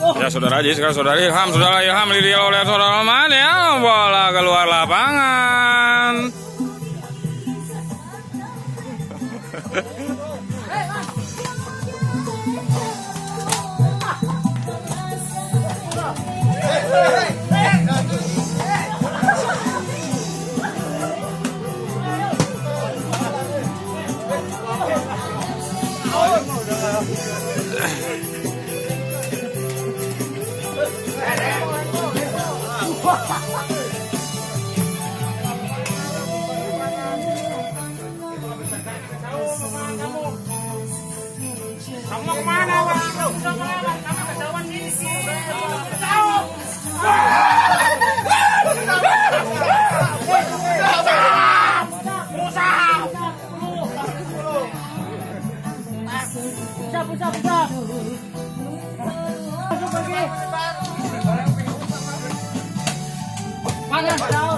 Ya saudara Aji, sekarang saudara Ilham, saudara Ilham Lydia oleh saudara Alman ya, bola keluar lapangan. Kamu mau kemana, Bang? Udah melawan, kamu kejauhan gini sih. Usah. Mana?